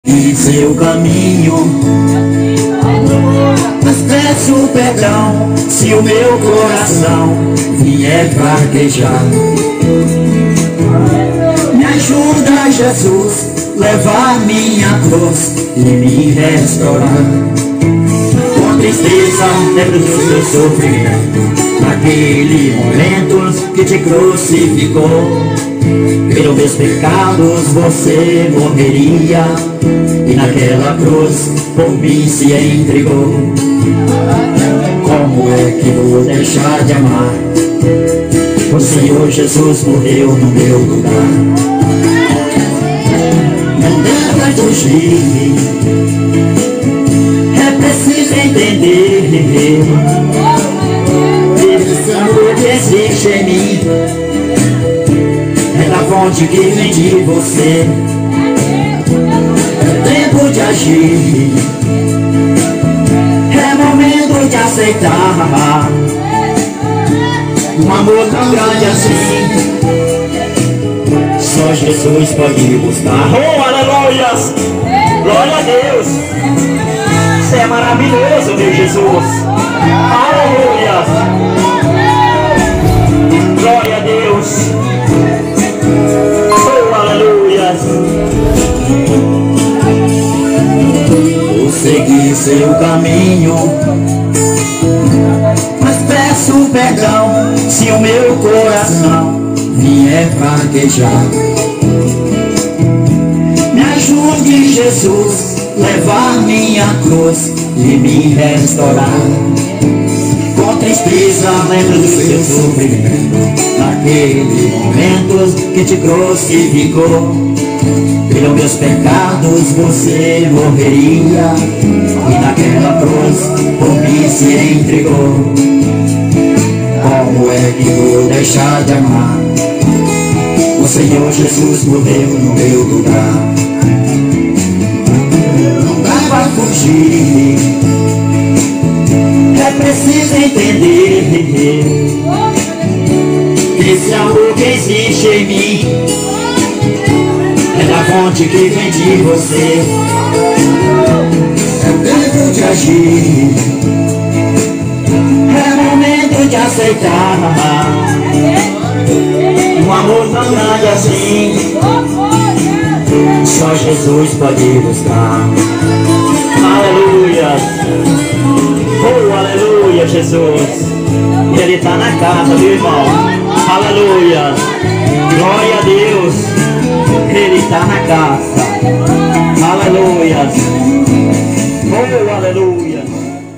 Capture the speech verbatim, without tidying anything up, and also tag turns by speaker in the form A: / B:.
A: E seu caminho, mas peço perdão se o meu coração vier fraquejar. Me ajuda, Jesus, levar minha cruz e me restaurar. Com tristeza lembro do seu sofrimento, naquele momento que te crucificou. Pelos meus pecados você morreria, e naquela cruz por mim se entregou. Como é que vou deixar de amar? O Senhor Jesus morreu no meu lugar. Não dá pra fugir, é preciso entender. Esse amor que existe em mim é da fonte que vem de você. É tempo de agir, é momento de aceitar um amor tão grande assim. Só Jesus pode me buscar. Oh, aleluias! Glória a Deus! Você é maravilhoso, meu Jesus! Aleluia! Glória a Deus! Oh, aleluia! Vou seguir seu caminho, mas peço perdão se o meu coração vier fraquejar. Me ajude, Jesus, levar minha cruz e me restaurar. Com tristeza lembro do seu sofrimento, naquele momento que te crucificou. Pelos meus pecados você morreria, e naquela cruz por mim se entregou. Como é que vou deixar de amar? O Senhor Jesus morreu no meu lugar. Não dá pra fugir, é preciso entender. Esse amor que existe em mim é da fonte que vem de você. É tempo de agir, é momento de aceitar um amor tão grande assim. Só Jesus pode buscar. Aleluia! Oh, aleluia, Jesus! Ele está na casa, meu irmão. Aleluia! Glória a Deus! Ele está na casa. Aleluia! Oh, aleluia!